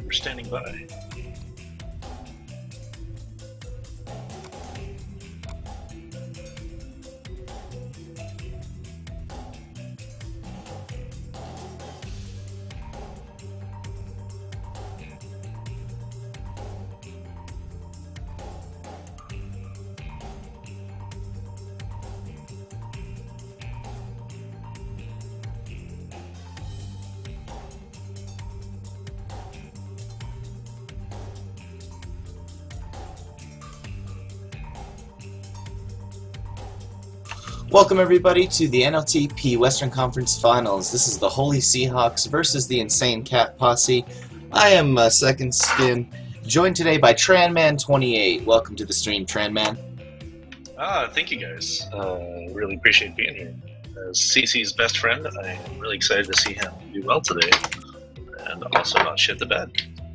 We're standing by. Welcome everybody to the NLTP Western Conference Finals. This is the Holy Seahawks versus the Insane Cat Posse. I am Second Skin, joined today by Tranman28. Welcome to the stream, Tranman. Thank you guys. Really appreciate being here. As CC's best friend, I am really excited to see him do well today, and also not shit the bed.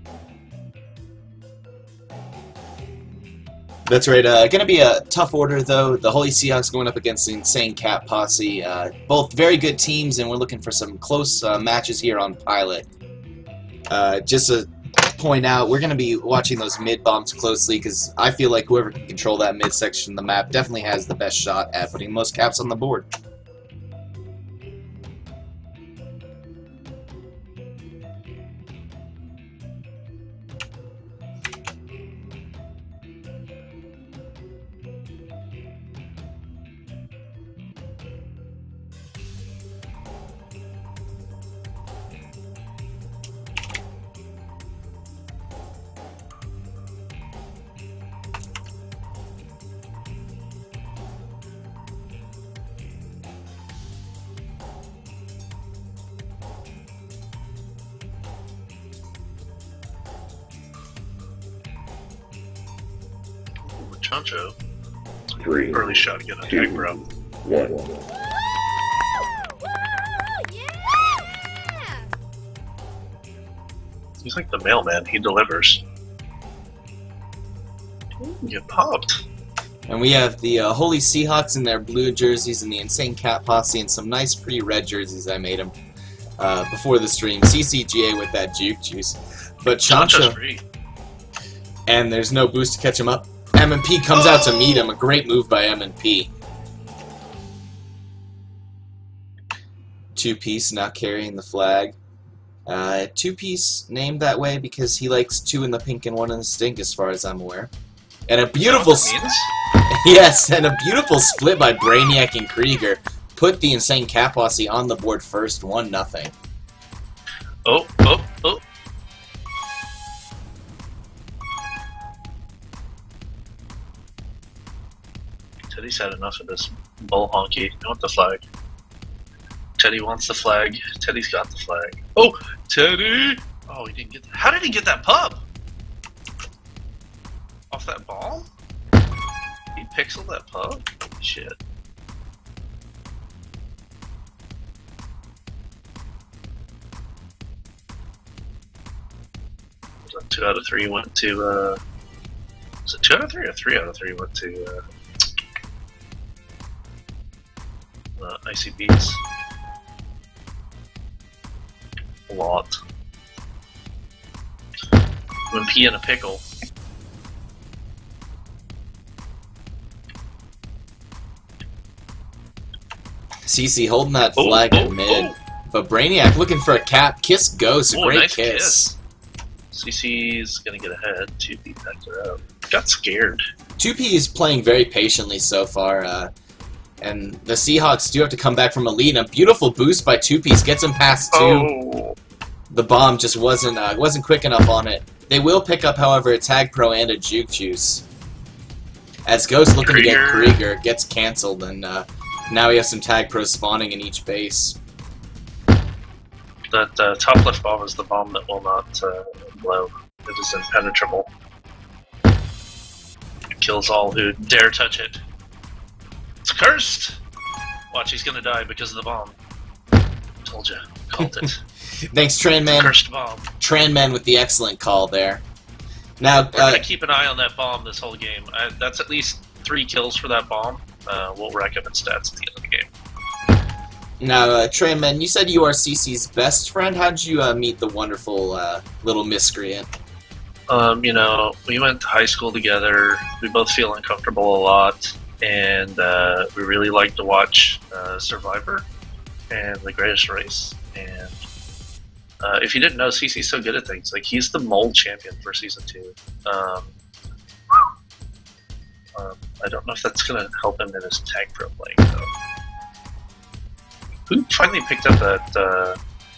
That's right. Going to be a tough order, though. The Holy Seahawks going up against the Insane Cat Posse. Both very good teams, and we're looking for some close matches here on Pilot. Just to point out, we're going to be watching those mid bombs closely, because I feel like whoever can control that mid section of the map definitely has the best shot at putting the most caps on the board. Chancho. 3, early shot to get a tag, bro. 1. He's like the mailman. He delivers. Ooh, get popped. And we have the Holy Seahawks in their blue jerseys and the Insane Cat Posse in some nice pretty red jerseys I made them before the stream. CCGA with that juke juice. But Chancho's free. And there's no boost to catch him up. M&P comes out to meet him. A great move by M&P. Two-piece not carrying the flag. Two-piece named that way because he likes 2 in the pink and 1 in the stink, as far as I'm aware. And a beautiful yes, and a beautiful split by Brainiac and Krieger put the Insane Cat Posse on the board first, 1-0. Oh. Teddy's had enough of this bull honky. I want the flag. Teddy wants the flag. Teddy's got the flag. Oh, Teddy! Oh, he didn't get that. How did he get that pub? Off that ball? He pixeled that pub? Shit. Was that 2 out of 3 went to, was it 2 out of 3 or 3 out of 3 went to, Icy Beats? A lot. When pea in a pickle. CC holding that flag in mid. But Brainiac looking for a cap. Kiss Ghost. A great nice kiss. CC's gonna get ahead. 2P backed her out. Got scared. 2P is playing very patiently so far. And the Seahawks do have to come back from a lead. A beautiful boost by 2Piece gets him past 2. Oh. The bomb just wasn't quick enough on it. They will pick up, however, a Tag Pro and a Juke Juice. As Ghost looking to get Krieger, gets cancelled, and now we have some Tag Pros spawning in each base. That top left bomb is the bomb that will not blow. It is impenetrable. It kills all who dare touch it. It's cursed! Watch, he's gonna die because of the bomb. Told ya. Called it. Thanks, Tranman. Cursed bomb. Tranman with the excellent call there. Now, we're gonna keep an eye on that bomb this whole game. That's at least 3 kills for that bomb. We'll rack up its stats at the end of the game. Now, Treyman, you said you are CC's best friend. How did you meet the wonderful little miscreant? You know, we went to high school together. We both feel uncomfortable a lot, and we really like to watch Survivor and The Greatest Race. And if you didn't know, CC's so good at things. Like, he's the mold champion for season 2. I don't know if that's gonna help him in his tag pro playing though. Who finally picked up that?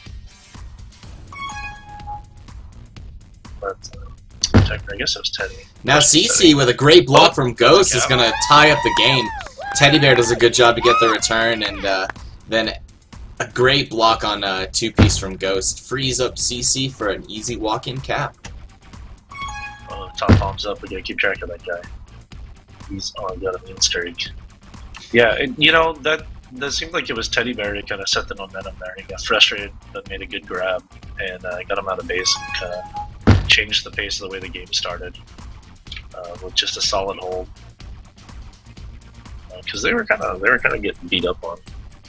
I guess it was Teddy. Now CC with a great block from Ghost is gonna tie up the game. Teddy Bear does a good job to get the return, and then a great block on 2-piece from Ghost frees up CC for an easy walk-in cap. Oh, top bombs up. We gotta keep track of that guy. He's got a mean streak. Yeah, you know, that seemed like it was Teddy Bear to kind of set the momentum there. He got frustrated, but made a good grab and got him out of base and kind of changed the pace of the way the game started with just a solid hold. Because they were kind of getting beat up on.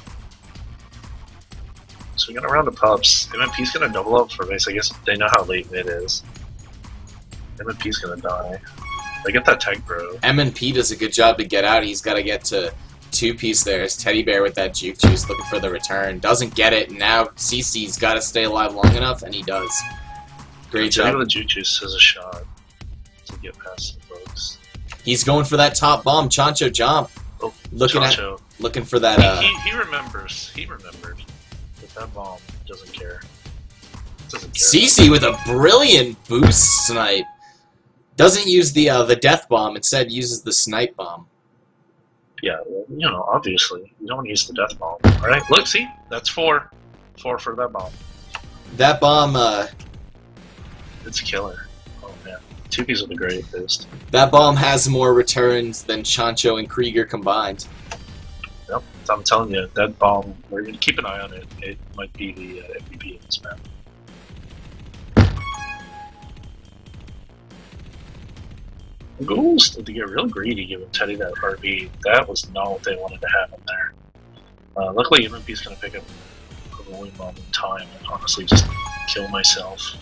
So we got a round of pups. MMP's gonna double up for base. I guess they know how late it is. MMP's gonna die. They get that tag, bro. MNP does a good job to get out. He's got to get to 2-piece there. It's Teddy Bear with that juke juice looking for the return. Doesn't get it. Now CC's got to stay alive long enough, and he does. Great job. The juke juice has a shot to get past the folks. He's going for that top bomb. Chancho jump. Oh, looking for that. He remembers. He remembered. But that bomb doesn't care. CC with a brilliant boost snipe. Doesn't use the death bomb, instead uses the snipe bomb. Yeah, you know, obviously. You don't use the death bomb. Alright, look, see? That's 4. 4 for that bomb. That bomb, it's a killer. Oh, man. 2-piece with a great boost. That bomb has more returns than Chancho and Krieger combined. Yep, I'm telling you, that bomb, we're going to keep an eye on it. It might be the MVP of this map. Ghouls to get real greedy giving Teddy that RB. That was not what they wanted to happen there. Luckily, MMP's going to pick up a rolling bomb in time and honestly just kill myself.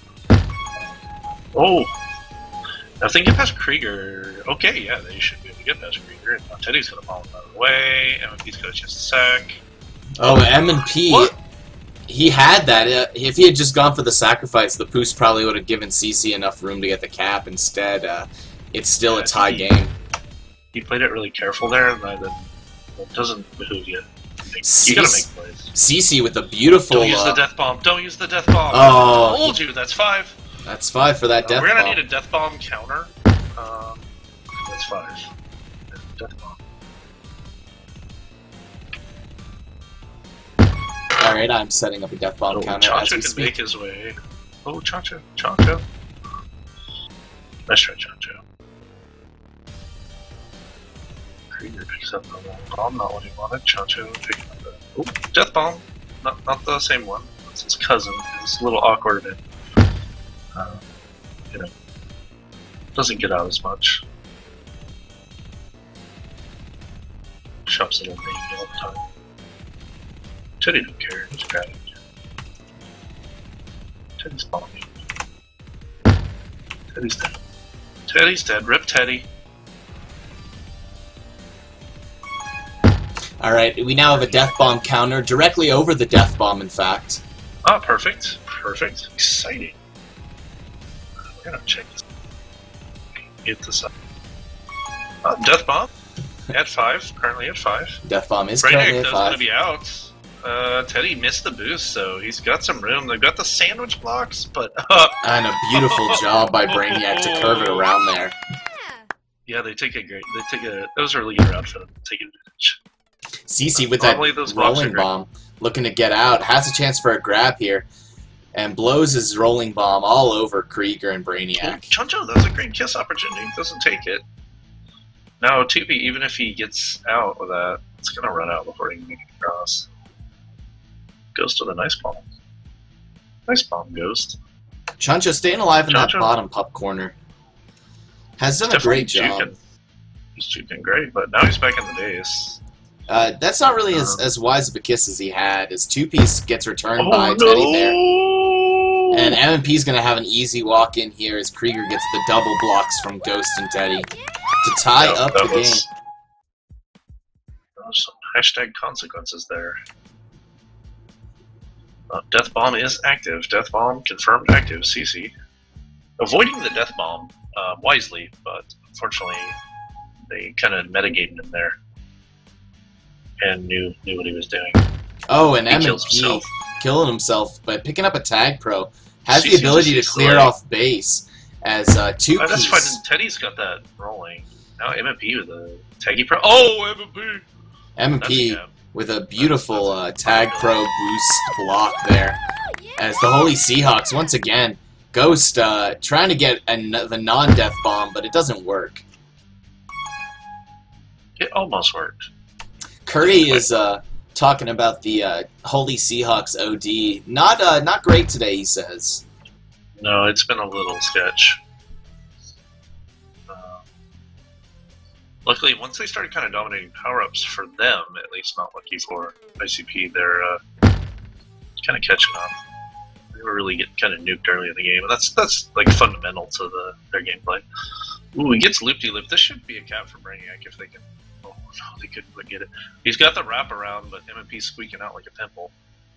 Oh! Now if they get past Krieger, okay, yeah, they should be able to get past Krieger. Now Teddy's going to follow him out of the way. MMP's got a chance to sack. Oh, MMP, he had that. If he had just gone for the sacrifice, the Poos probably would have given CC enough room to get the cap. Instead, it's still a tie game. He played it really careful there, and that doesn't behoove you. You gotta make plays. CC with a beautiful... Don't use the death bomb. Don't use the death bomb. Oh, I told you, that's 5. That's 5 for that death bomb. We're gonna need a death bomb counter. That's 5. Death bomb. Alright, I'm setting up a death bomb counter as we Chancho can speak. make his way. Oh, Chancho. Chancho. Nice try, Chancho. Krieger picks up the long bomb, not what he wanted. Chancho picking up the... Oh, death bomb! Not the same one. It's his cousin. It's a little awkward and... you know... doesn't get out as much. Shops it on me all the time. Teddy don't care, he's grabbing. Teddy's bombing. Teddy's dead. Teddy's dead. Rip Teddy. Alright, we now have a death bomb counter directly over the death bomb, in fact. Ah, perfect. Perfect. Exciting. We're gonna check this. Get this up. Death bomb. At 5. Currently at 5. Death bomb is currently at 5. Gonna be out. Teddy missed the boost, so he's got some room. They've got the sandwich blocks, but... and a beautiful job by Brainiac to curve it around there. Yeah, they take a great... That was a really good round for them. Take advantage. CC with that rolling bomb, looking to get out. Has a chance for a grab here. And blows his rolling bomb all over Krieger and Brainiac. Chancho, that's a great kiss opportunity. Doesn't take it. Now, 2B, even if he gets out with that, it's going to run out before he can make it across. Ghost with a nice bomb. Nice bomb, Ghost. Chancho staying alive in that bottom pup corner. Has done a great job. He's juking great, but now he's back in the base. That's not really as wise of a kiss as he had, as Two-Piece gets returned by no! Teddy Bear. And MMP's going to have an easy walk in here as Krieger gets the double blocks from Ghost and Teddy to tie up the game. There was some hashtag consequences there. Death Bomb is active. Death Bomb confirmed active, CC. Avoiding the Death Bomb wisely, but unfortunately they kind of metagated him there and knew what he was doing. Oh, and He MMP killing himself by picking up a Tag Pro. Has the CC ability to was clear like- off base as That's Two-Piece. fine. Teddy's got that rolling. Now MMP with a Taggy Pro. Oh, MMP! MMP with a beautiful Tag Pro boost block there. As the Holy Seahawks, once again, Ghost trying to get the non-death bomb, but it doesn't work. It almost worked. Curry is talking about the Holy Seahawks OD. Not great today, he says. No, it's been a little sketch. Luckily, once they started kind of dominating power-ups for them, at least not lucky for ICP, they're kind of catching up. They were really getting kind of nuked early in the game, and that's like fundamental to their gameplay. Ooh, he gets loop-de-loop. This should be a cap for Brainiac if they can. Oh no, they couldn't quite get it. He's got the wraparound, but MMP's squeaking out like a pimple.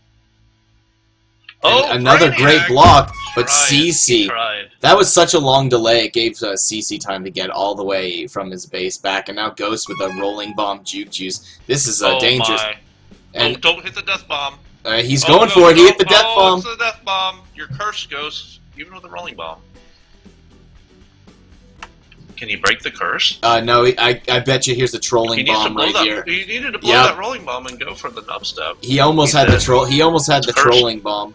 Oh, And another Brainiac great block, but tried. CC. He tried. That was such a long delay, it gave CC time to get all the way from his base back, and now Ghost with a rolling bomb juke juice. This is Oh dangerous. my. And Don't hit the death bomb. He's going for it, he hit the death bomb. It's the death bomb. You're cursed, Ghost, even with the rolling bomb. Can you break the curse? No, I bet you here's the trolling He needs to bomb blow right that. here. He needed to blow Yep. that rolling bomb and go for the nub step. He almost He's had the dead. troll. He almost had the Cursed. trolling bomb.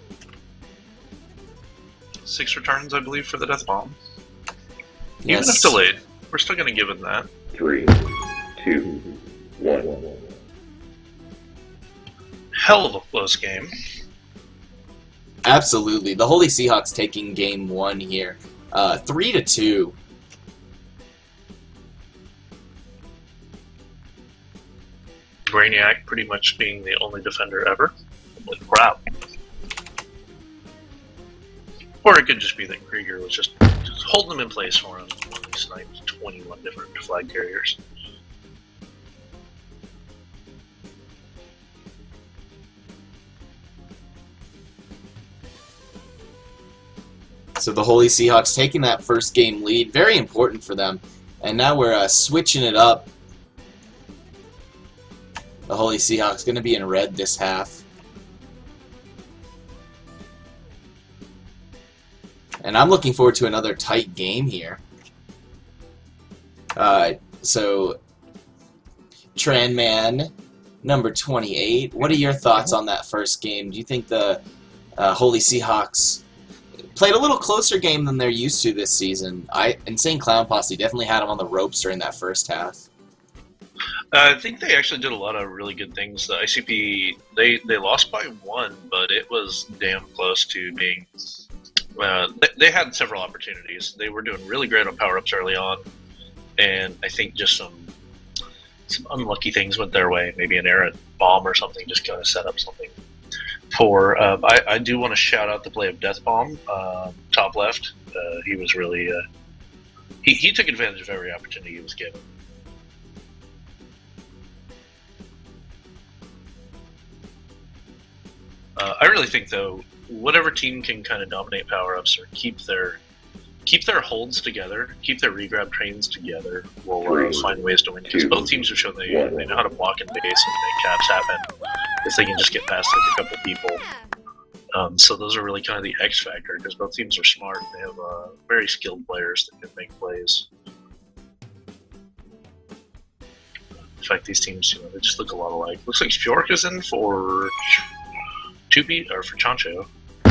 6 returns, I believe, for the death bomb. Even Yes. if delayed, we're still going to give him that. 3, 2, 1. Hell of a close game. Absolutely. The Holy Seahawks taking game 1 here. 3-2. Brainiac pretty much being the only defender ever. With crap. Or it could just be that Krieger was just holding them in place for him when he sniped 21 different flag carriers. So the Holy Seahawks taking that first game lead. Very important for them. And now we're switching it up. The Holy Seahawks going to be in red this half. And I'm looking forward to another tight game here. So, Tranman, number 28. What are your thoughts on that first game? Do you think the Holy Seahawks played a little closer game than they're used to this season? Insane Clown Posse definitely had them on the ropes during that first half. I think they actually did a lot of really good things. The ICP, they lost by 1, but it was damn close to being... they had several opportunities. They were doing really great on power-ups early on, and I think just some unlucky things went their way. Maybe an errant bomb or something just kind of set up something. I do want to shout out the play of Death Bomb, top left. He was really... he took advantage of every opportunity he was given. I really think, though, whatever team can kind of dominate power-ups or keep their holds together, keep their regrab trains together, will find ways to win. Because both teams have shown they know how to block in base and make caps happen if they can just get past like a couple people. So those are really kind of the X factor, because both teams are smart. They have very skilled players that can make plays. In fact, these teams, they just look a lot alike. Looks like Fjork is in for Tupi, or for Chancho.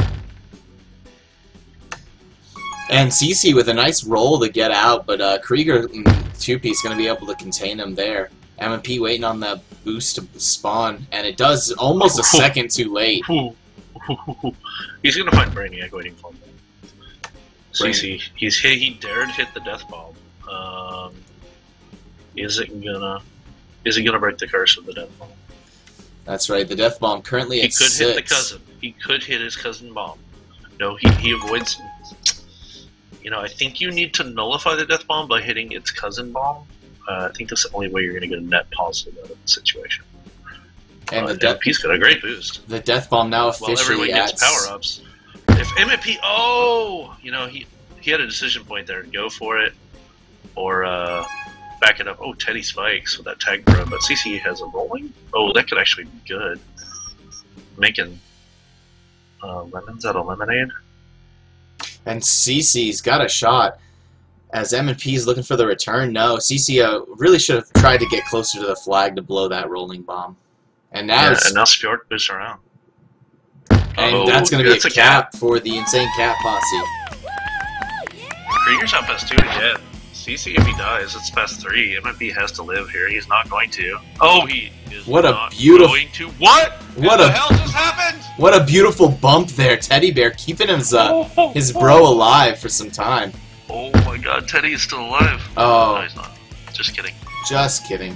And CC with a nice roll to get out, but Krieger and Tupi is going to be able to contain him there. MMP waiting on that boost to spawn, and it does almost a second too late. He's going to find Brainiac waiting for him. CC, he dared hit the death bomb. Is it gonna... Is he going to break the curse of the death bomb? That's right. The death bomb currently He at could 6. hit the cousin. He could hit his cousin bomb. No, he avoids. You know, I think you need to nullify the death bomb by hitting its cousin bomb. I think that's the only way you're going to get a net positive out of the situation. And the death MMP's got a great boost. The death bomb now Well, everyone officially gets at power ups. If MMP, oh, you know, he had a decision point there. Go for it, or back it up. Oh, Teddy spikes with that tag throw, but CC has a rolling. Oh, that could actually be good. Making lemons out of lemonade. And CC's got a shot. As M&P is looking for the return, no. CC really should have tried to get closer to the flag to blow that rolling bomb. And now, Yeah, and now Spjork boosts around. and that's going to be a cap for the Insane Cat Posse. Krieger's up past 2 again. CC, if he dies, it's past 3. MMP has to live here. He's not going to. Oh, he is What a not beautiful- going to. What? What the a- hell just happened? What a beautiful bump there. Teddy Bear keeping his bro alive for some time. Oh my god, Teddy is still alive. Oh. No, he's not. Just kidding. Just kidding.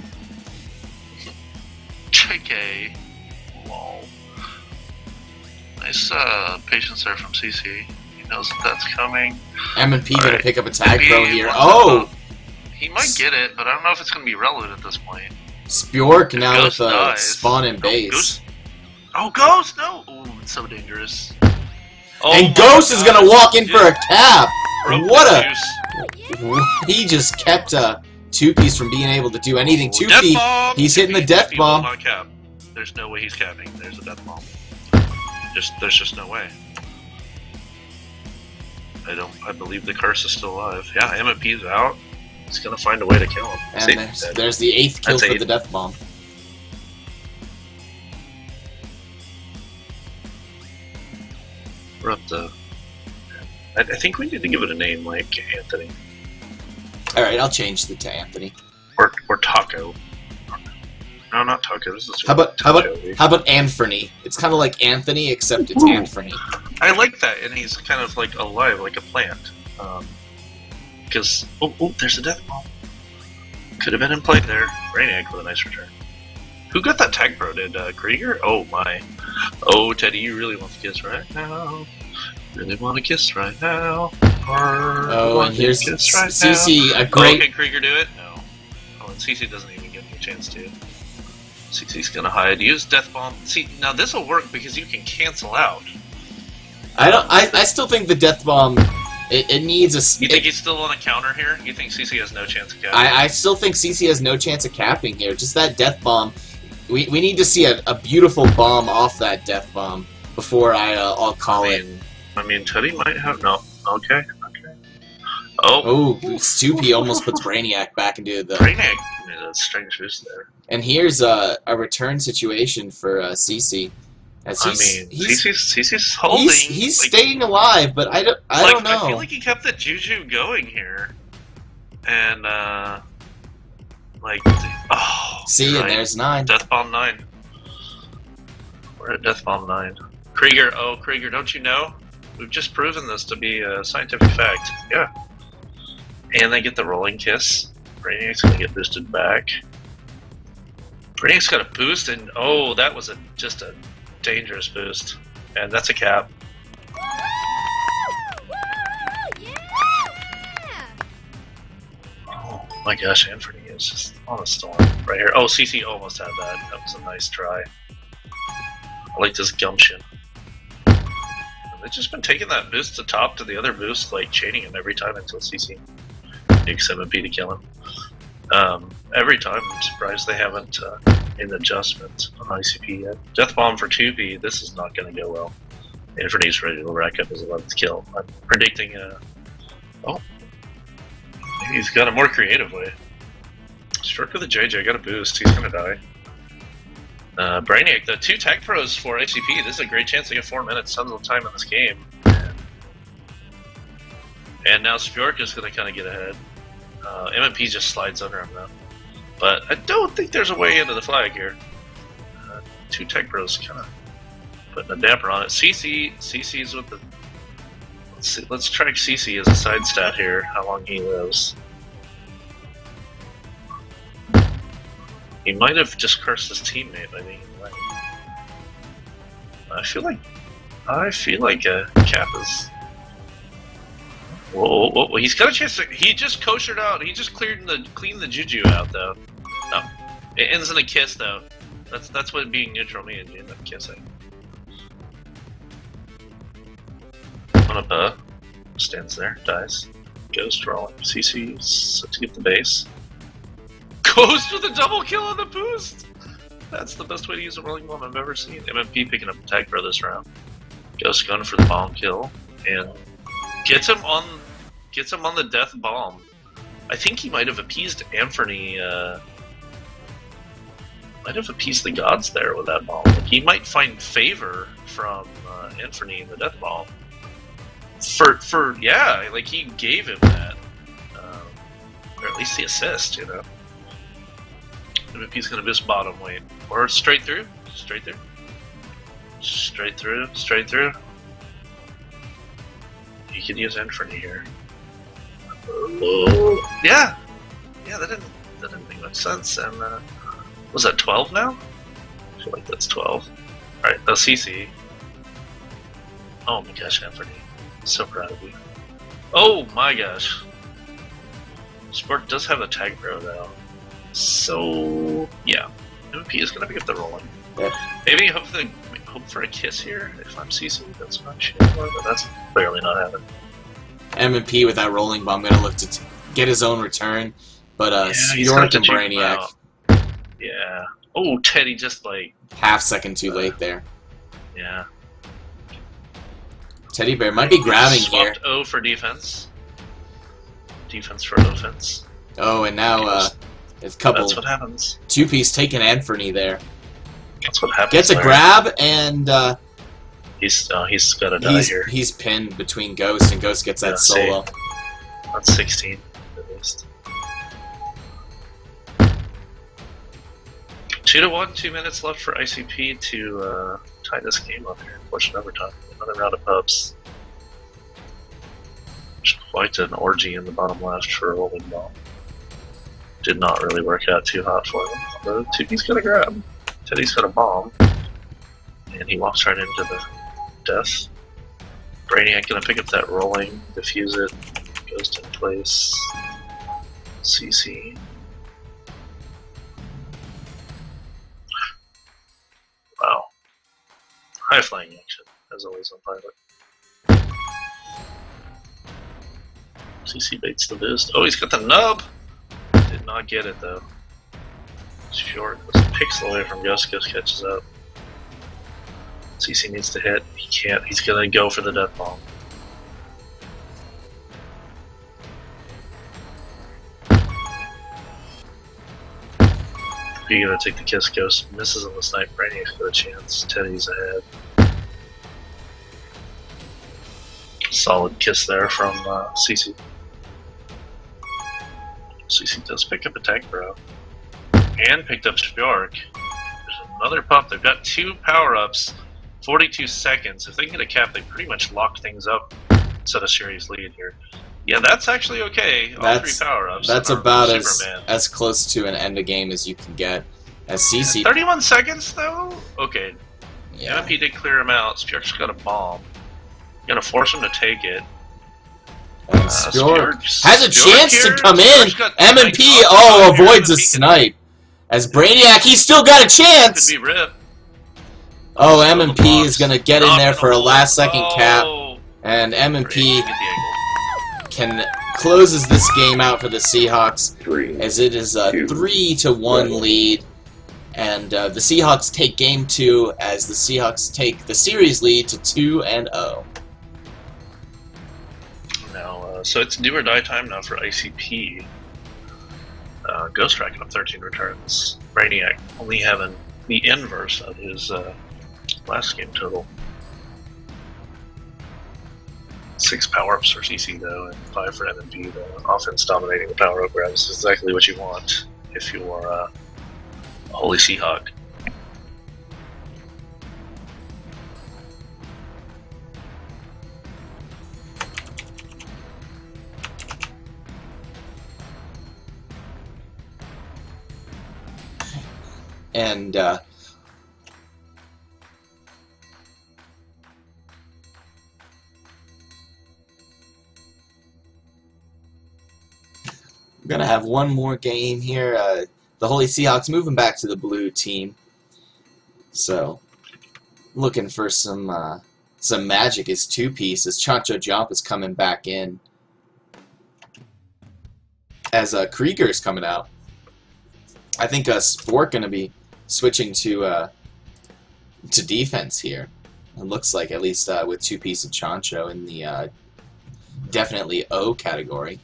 JK. Lol. Nice patience there from CC. He knows that that's coming. M&P going to Alright. pick up a tag Maybe throw he here. wants Oh! to- He might get it, but I don't know if it's going to be relevant at this point. Spjork now Ghost with a dies. spawn in Oh, base. Ghost. Oh, Ghost! No! Ooh, it's so dangerous. Oh And my Ghost is God. going to walk in for a cap! Broke What the a... juice. He just kept a 2-piece from being able to do anything. Death 2P, bomb! he's hitting the 2P death will bomb. not cap. There's no way he's capping. There's a death bomb. There's just no way. I believe the curse is still alive. Yeah, MMP's out. He's gonna find a way to kill him. And See? there's the 8th kill That's for 8. the death bomb. We're up to. I think we need to give it a name like Anthony Alright, I'll change the to Anthony. or Taco. No, not Taco. This is How about Taco. Anthony? It's kind of like Anthony, except it's Ooh. Anthony. I like that, and he's kind of like alive, like a plant. Because there's a death bomb. Could have been in play there. Brainiac with a nice return. Who got that tag pro? Did Krieger? Oh my! Oh Teddy, you really want to kiss right now? Really want to kiss right now? Oh, and here's kiss right CC, now? a great... Oh, can Krieger do it? No. Oh, and CC doesn't even give me a chance to. CC's gonna hide. Use death bomb. See, now this will work because you can cancel out. I still think the death bomb, it needs a... You think he's still on a counter here? You think CC has no chance of capping? I still think CC has no chance of capping here. Just that death bomb. We need to see a beautiful bomb off that death bomb before I'll call it. I mean, Teddy might have no. Okay. Oh, Oh, 2P almost puts Brainiac back into the... Brainiac is a strange boost there. And here's a return situation for CC. As I mean, CC's holding. He's like, staying alive, but I don't know. I feel like he kept the juju going here, and See, right. and there's 9. Death Bomb 9. We're at Death Bomb 9. Krieger, Krieger, don't you know? We've just proven this to be a scientific fact. Yeah. And they get the rolling kiss. Brainiac's gonna get boosted back. Brainiac's got a boost, and oh, that was just a dangerous boost. And that's a cap. Oh my gosh, Anthony is just on a storm right here. Oh, CC almost had that. That was a nice try. I like this gumption. They've just been taking that boost to top to the other boost, like chaining him every time until CC makes MP to kill him. Every time, I'm surprised they haven't made an adjustment on ICP yet. Death Bomb for 2P, this is not going to go well. Inferny's ready to rack up his 11th kill. I'm predicting oh, maybe he's got a more creative way. Struck with a JJ, got a boost, he's going to die. Brainiac, the 2 tag pros for ICP, this is a great chance to get 4 minutes, tons of time in this game. And now Spjork is going to kind of get ahead. MMP just slides under him though. But I don't think there's a way into the flag here. 2 tech bros kind of putting a damper on it. CC's with the... Let's track CC as a side stat here, how long he lives. He might have just cursed his teammate by being in the way. I feel like Cap is. Whoa! He's got a chance to. He just koshered out. He just cleaned the juju out though. No, it ends in a kiss though. That's what being neutral means. You end up kissing. Onapa stands there, dies, goes rolling. CC set to get the base. Goes for the double kill on the boost. That's the best way to use a rolling bomb I've ever seen. MMP picking up the tag for this round. Ghost going for the bomb kill and gets him on the death bomb. I think he might have appeased Anthony. Might have appeased the gods there with that bomb. Like, he might find favor from Anthony in the death bomb. Yeah, like he gave him that, or at least the assist, you know. MMP's gonna miss bottom, wait, or straight through. He could use Anthony here. Oh, yeah, that didn't make much sense. And was that 12 now? I feel like that's 12. All right, that's CC. Oh my gosh, Anthony. So proud of you. Oh my gosh. Sport does have the tag bro though. So yeah. MP is gonna pick up the rolling. Yeah. Maybe hope for a kiss here if I'm CC, that's fine shit, but that's clearly not happening. MMP with that rolling bomb gonna look to get his own return, but Spjork and Brainiac. Yeah. Oh, Teddy just like half second too late there. Yeah. Teddy Bear might be grabbing here. Swapped O for defense. Defense for offense. Oh, and now it's a couple. That's what happens. Two-piece taking Anthony there. That's what happens. Gets a grab and he's got to die here. He's pinned between Ghost and Ghost gets that solo. That's 16 at least. 2-1, 2 minutes left for ICP to tie this game up here. Push overtime. Another round of pubs. Quite an orgy in the bottom left for a rolling ball. Did not really work out too hot for him. But Tuki's got a grab. Teddy's got a bomb. And he walks right into the death. Brainiac gonna pick up that rolling, defuse it, goes to place. CC. Wow. High flying action, as always on Pilot. CC baits the boost. Oh, he's got the nub! Did not get it though. Short was a pixel away from Ghost. Ghost catches up. CC needs to hit. He can't. He's gonna go for the death bomb. He's gonna take the kiss. Ghost misses on the snipe. Brainiac's got a chance. Teddy's ahead. Solid kiss there from CC. CC does pick up a tag bro. And picked up Spjork. There's another pup. They've got 2 power-ups. 42 seconds. If they can get a cap, they pretty much lock things up. Set a series lead here. Yeah, that's actually okay. All 3 power-ups. That's about as close to an end of game as you can get. As CC. 31 seconds though? Okay. Yeah. MP did clear him out. Spjork's got a bomb. Gonna force him to take it. And Spjork has a chance to come in. MMP avoids a snipe. As Brainiac, he's still got a chance. Could be Rip. Oh, MMP is gonna get in there for a last-second cap, and MMP closes this game out for the Seahawks as it is a 3-1 lead, and the Seahawks take Game 2 as the Seahawks take the series lead to 2-0. Now, so it's do or die time now for ICP. Ghost racking up 13 returns. Brainiac only having the inverse of his last game total. 6 power-ups for CC though, and 5 for MMP. The offense dominating the power-up grabs is exactly what you want if you're a Holy Seahawk. And we're going to have one more game here. The Holy Seahawks moving back to the blue team. So, looking for some magic is two-piece as Chancho Jump is coming back in. As Krieger's coming out. I think Sport going to be switching to defense here. It looks like, at least with two-piece and Chancho in the definitely O category.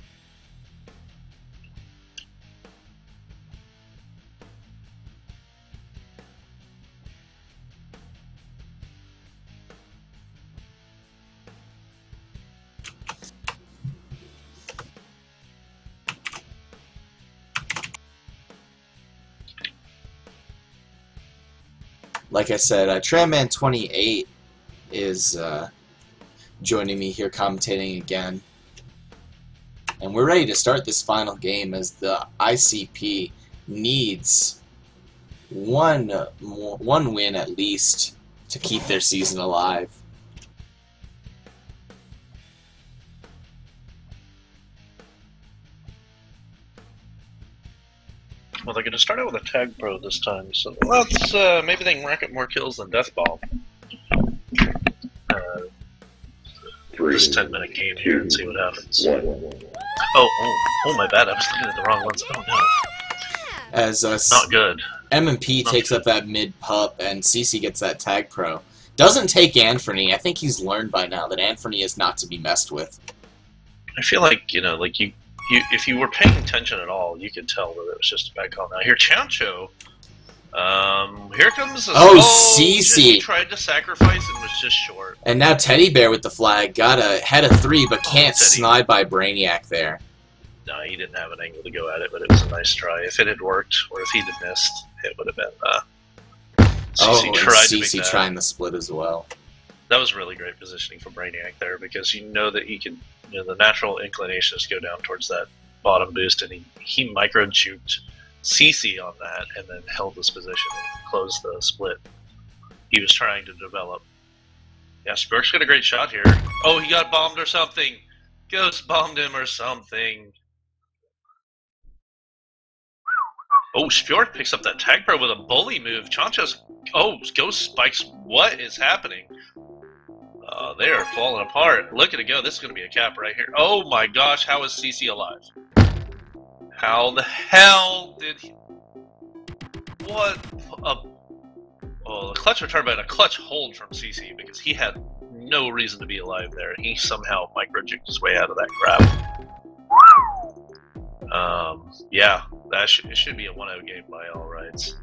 Like I said, Tramman28 is joining me here commentating again. And we're ready to start this final game as the ICP needs one win at least to keep their season alive. Well, they're going to start out with a tag pro this time, so let's maybe they can rack up more kills than Deathball. This 10-minute game here and see what happens. Oh, my bad. I was looking at the wrong ones. Oh no. As not good. M&P takes up that mid pup and CC gets that tag pro. Doesn't take Anthony. I think he's learned by now that Anthony is not to be messed with. I feel like, if you were paying attention at all, you could tell that it was just a bad call. Now here, Chancho. Here comes. CC. He tried to sacrifice and was just short. And now Teddy Bear with the flag got a head of 3, but can't snide by Brainiac there. No, he didn't have an angle to go at it, but it was a nice try. If it had worked, or if he'd have missed, it would have been. CC trying the split as well. That was really great positioning from Brainiac there, because you know that he can. The natural inclination is to go down towards that bottom boost, and he micro-juked CC on that and then held this position and closed the split. He was trying to develop. Yeah, Spjork's got a great shot here. Oh, he got bombed or something. Ghost bombed him or something. Oh, Spjork picks up that tag pro with a bully move. Chancho's... Oh, Ghost spikes. What is happening? They are falling apart. Look at it go. This is going to be a cap right here. Oh my gosh, how is CC alive? How the hell did he... What a... Oh, the clutch return, but a clutch hold from CC because he had no reason to be alive there. And he somehow micro-juked his way out of that grab. Yeah, it should be a 1-0 game by all rights.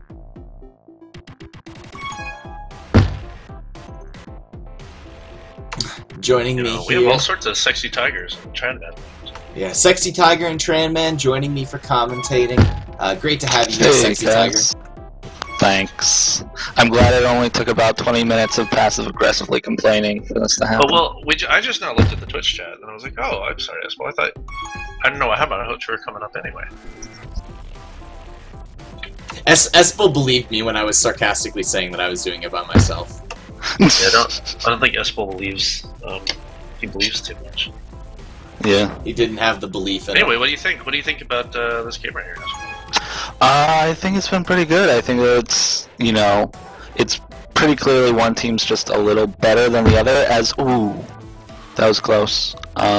Joining me we here. have all sorts of sexy tigers and Tranman. Yeah, Sexy Tiger and Tranman joining me for commentating. Great to have you here, Sexy Tiger. Thanks. I'm glad it only took about 20 minutes of passive-aggressively complaining for this to happen. Well, I just now looked at the Twitch chat and I was like, oh, I'm sorry, Espel. I don't know, how about I hope you were coming up anyway. Espel believed me when I was sarcastically saying that I was doing it by myself. Yeah, I don't think Espel believes. He believes too much. Yeah. He didn't have the belief in Anyway, it. what do you think? What do you think about this game right here? I think it's been pretty good. I think that it's, it's pretty clearly one team's just a little better than the other. Ooh, that was close.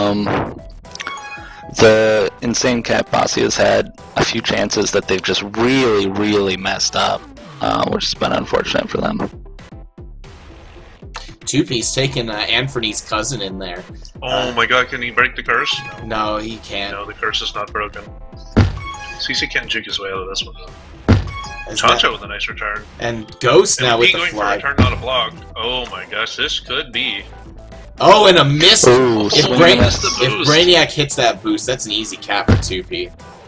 The Insane Cat Posse has had a few chances that they've just really, really messed up, which has been unfortunate for them. Two-Piece taking Anthony's cousin in there. Oh my god, can he break the curse? No, he can't. No, the curse is not broken. CC can't juke his way out of this one. Chancho with a nice return. And Ghost now with the going flag. for a return, not a block. Oh my gosh, this could be. Oh, and a miss! Ooh, if Brainiac hits that boost, that's an easy cap for 2P.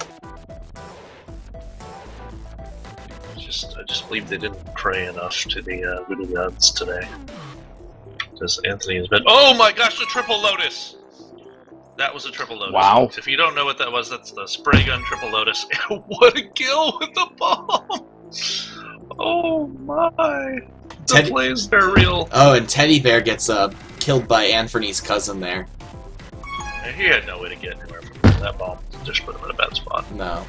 I just believe they didn't pray enough to the Voodoo Gods today. Because Anthony has been... Oh my gosh, the Triple Lotus! That was a Triple Lotus. Wow. If you don't know what that was, that's the Spray Gun Triple Lotus. What a kill with the bomb! Oh my! The Teddy- plays, they're real. Oh, and Teddy Bear gets killed by Anthony's cousin there. And he had no way to get anywhere from that bomb. Just put him in a bad spot. No.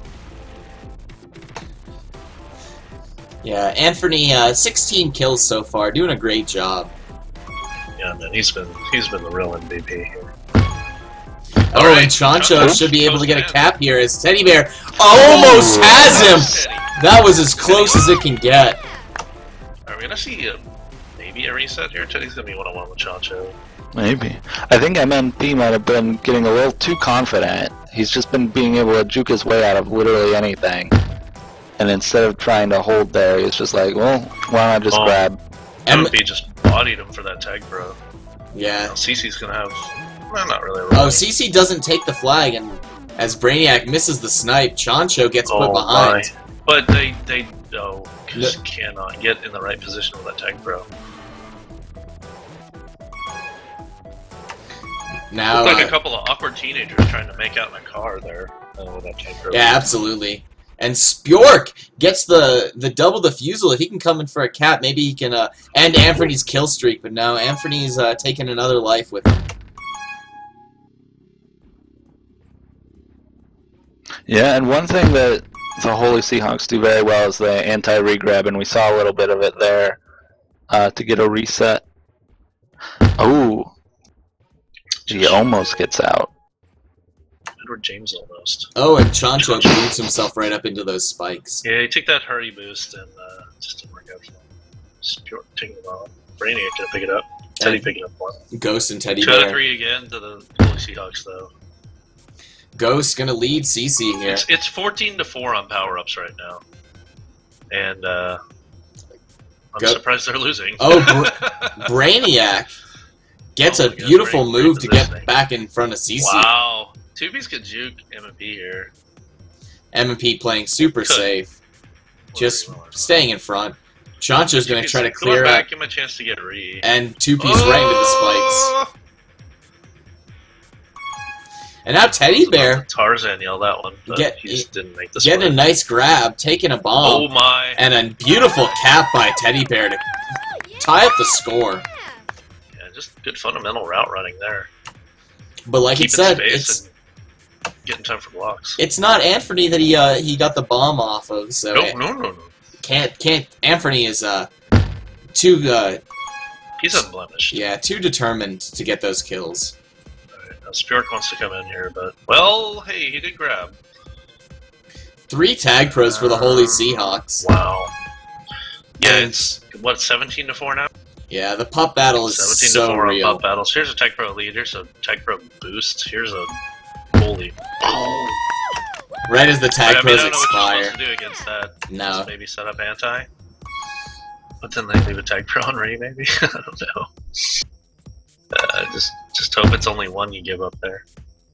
Yeah, Anthony, 16 kills so far, doing a great job. Yeah, man, he's been the real MVP here. Oh, Alright, and Chancho should be able to get a Goes cap here as Teddy Bear almost has him! That was as close as it can get. Are we gonna see maybe a reset here? Teddy's gonna be one-on-one with Chancho. Maybe. I think MMP might have been getting a little too confident. He's just been being able to juke his way out of literally anything. And instead of trying to hold there, he's just like, well, why don't I just grab? MP just bodied him for that tag, bro. Yeah. Now, CC's gonna have... Well, not really. Oh, CC doesn't take the flag, and as Brainiac misses the snipe, Chancho gets put behind. My. But they just cannot get in the right position with that tag, bro. Now, Looked like a couple of awkward teenagers trying to make out in a car there with that tag, bro. yeah, absolutely. And Spjork gets the double defusal. If he can come in for a cap, maybe he can end Anthony's kill streak. But no, Anthony's taking another life with him. Yeah, and one thing that the Holy Seahawks do very well is the anti-regrab, and we saw a little bit of it there to get a reset. Oh, he almost gets out. Edward James almost. Oh, and Chancho boots himself right up into those spikes. Yeah, he took that hurry boost and just didn't work out for him. Spjork taking it on. Brainiac gonna pick it up. Teddy picking up one. Ghost and Teddy 2 out of Bear. 3 again to the Holy Seahawks, though. Ghost gonna lead CC here. It's 14-4 on power-ups right now. And I'm surprised they're losing. Oh, Brainiac gets a my God, beautiful great move to get positioning. back in front of CC. Wow. 2B's could juke MP here. M&P playing super Could. safe, just staying in front. Chancho's gonna try to clear back, out, give him a chance to get re. and 2P's right into the spikes. And now Teddy Bear Tarzan yelled that one, but he just didn't make the getting a split. nice grab, taking a bomb, Oh my. and a beautiful cap by Teddy Bear to tie up the score. Yeah, just good fundamental route running there. But like it Keeping said, space and getting time for blocks. it's not Anthony that he got the bomb off of. So No. can't Anthony is too He's unblemished. yeah, too determined to get those kills. Alright, now Spjork wants to come in here, but well, hey, he did grab. 3 tag pros for the Holy Seahawks. Wow. Yeah, And- it's what 17-4 now. Yeah, the pup battle is 17-4 so on real. pop battles. Here's a tech pro lead. Here's a tech pro boost. Here's a holy. Right as the tag I pros don't know what you're expire. supposed to do against that. No. Just maybe set up anti. But then they leave a tag pro on ready, maybe. I don't know. Just hope it's only one you give up there.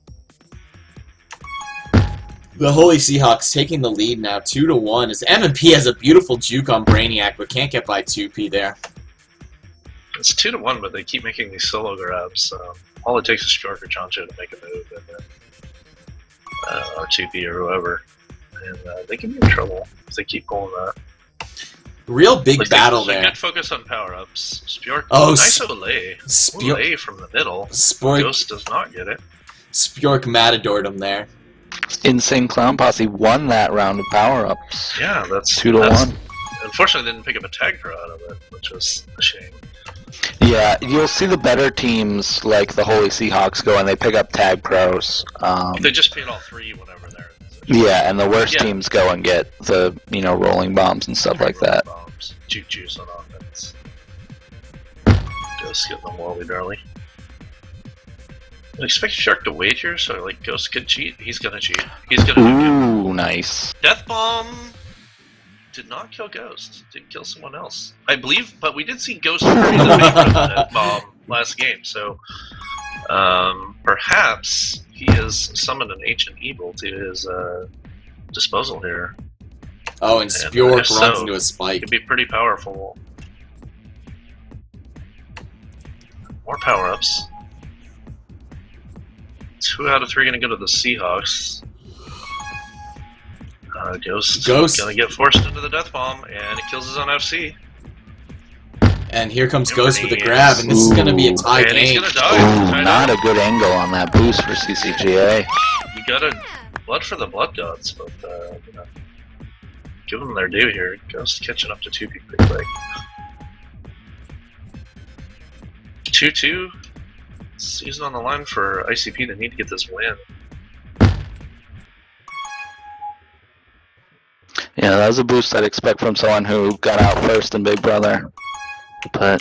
The Holy Seahawks taking the lead now, 2-1. As M&P has a beautiful juke on Brainiac, but can't get by 2P there. It's 2-1, but they keep making these solo grabs. All it takes is Spjork or Chancho to make a move, and then, or 2P or whoever, and they can be in trouble if they keep pulling that. Real big Like, battle there's a there. good focus on power-ups. Spjork, Oh, nice Olay. Spjork, Olay from the middle. Spjork, Ghost does not get it. Spjork matadored him there. Insane Clown Posse won that round of power-ups. Yeah, that's 2-1. Unfortunately, they didn't pick up a tag pro out of it, which was a shame. Yeah, you'll see the better teams like the Holy Seahawks go and they pick up tag pros. They just paid all 3 whenever they're in position. Yeah, and the worst Yeah. teams go and get the rolling bombs and stuff like that. Bombs. Juke juice on offense. Ghost getting them wally darly. I expect Shark to wait here, so like Ghost could cheat. He's gonna cheat. He's gonna do Ooh, nice. Death Bomb did not kill Ghost. Did kill someone else, I believe. But we did see Ghost free the favor of the Death Bomb last game, so perhaps he has summoned an ancient evil to his disposal here. Oh, and Spjork if runs so, into a spike. Could be pretty powerful. More power-ups. 2 out of 3 gonna go to the Seahawks. Ghost Ghost. gonna get forced into the death bomb, and it kills his own FC. And here comes Here Ghost it with the is. grab, and this is going to be a tie And he's game. gonna die. Ooh, not a good angle on that boost for CCGA. You gotta blood for the blood gods, but you know, give them their due here. Ghost catching up to 2P pretty quick. 2-2. Season on the line for ICP. They need to get this win. Yeah, that was a boost I'd expect from someone who got out first in Big Brother. But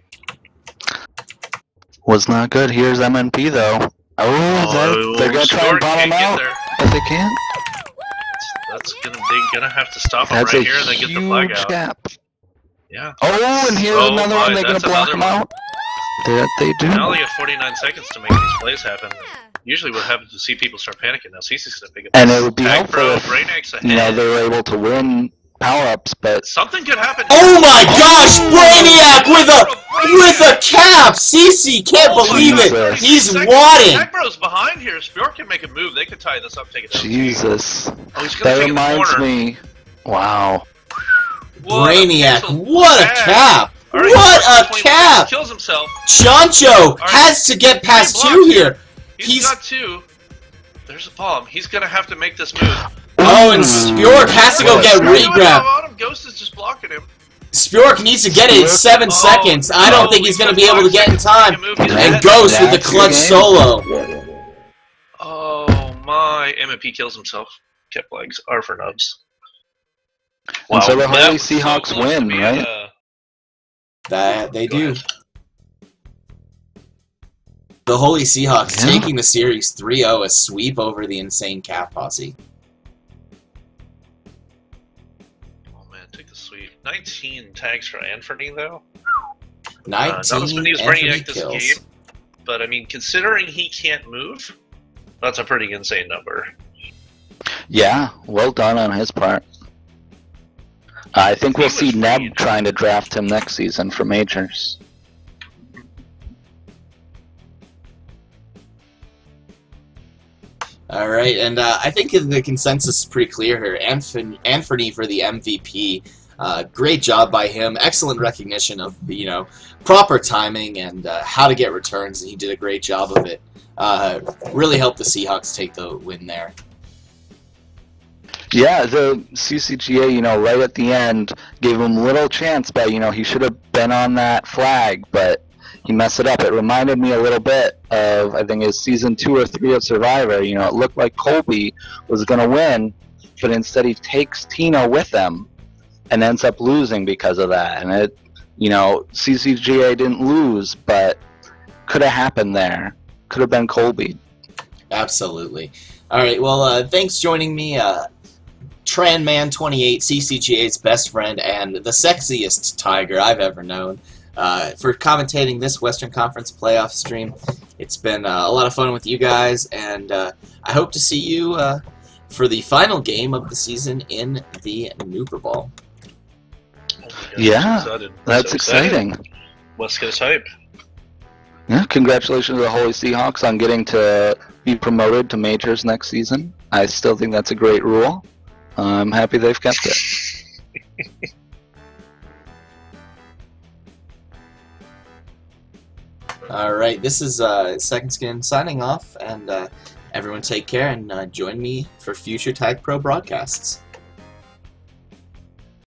was not good. Here's MNP though. They're gonna try and bottom out, but they can't. They're gonna have to stop him That's right a here and then get the flag huge out. gap. Yeah. Oh, and here's Oh another my, one. They're gonna that's block another him one. out. That they do. Now they get 49 seconds to make these plays happen. Usually, what happens is see people start panicking. Now CC's gonna pick up. And it would be Tag helpful Pro, if, Brainiac's ahead. you know, they were able to win power-ups, but Something could happen. Oh my gosh, Brainiac with a cap! CC can't Oh my believe God, it. 36 He's seconds. wadding. Tag Bro's behind here. Spjork can make a move. They could tie this up, take it down. Jesus. Oh, he's gonna That take reminds the corner. me. Wow. What a Brainiac, pixel what a tag. cap! All right, What a Flame cap! Kills himself. Chancho right. has to get past Three 2 blocks. here. He's got 2. There's a bomb. He's gonna have to make this move. Oh, and Spjork has to go get regrab. Ghost is just blocking him. Spjork needs to get it in 7 seconds. I don't think he's going to be able to get in time. And Ghost with the clutch solo. Oh my! MMP kills himself. Kept legs are for nubs. And so the that Holy was so Seahawks close to win, being, right? That they Go do. ahead. The Holy Seahawks Yeah. taking the series 3-0, a sweep over the Insane Cat Posse. Oh man, take the sweep. 19 tags for Anthony though. 19 Not as many as Anthony Brainiac this kills. game, but I mean, considering he can't move, that's a pretty insane number. Yeah, well done on his part. I think we'll He see was Neb free. trying to draft him next season for majors. All right, and I think the consensus is pretty clear here. Anthony for the MVP. Great job by him. Excellent recognition of proper timing and how to get returns. He did a great job of it. Really helped the Seahawks take the win there. Yeah, the CCGA, right at the end, gave him little chance, but, he should have been on that flag, but he messed it up. It reminded me a little bit of, I think it was season 2 or 3 of Survivor. It looked like Colby was going to win, but instead he takes Tina with him and ends up losing because of that. And it, CCGA didn't lose, but could have happened there. Could have been Colby. Absolutely. All right, well, thanks joining me. Tranman28, CCGA's best friend and the sexiest tiger I've ever known, for commentating this Western Conference playoff stream. It's been a lot of fun with you guys, and I hope to see you for the final game of the season in the Nooper Ball. Oh my God, Yeah, I'm so excited. That's So excited. exciting. West Coast hype. Yeah, congratulations to the Holy Seahawks on getting to be promoted to majors next season. I still think that's a great rule. I'm happy they've kept it. All right, this is Second Skin signing off, and everyone take care and join me for future Tag Pro broadcasts.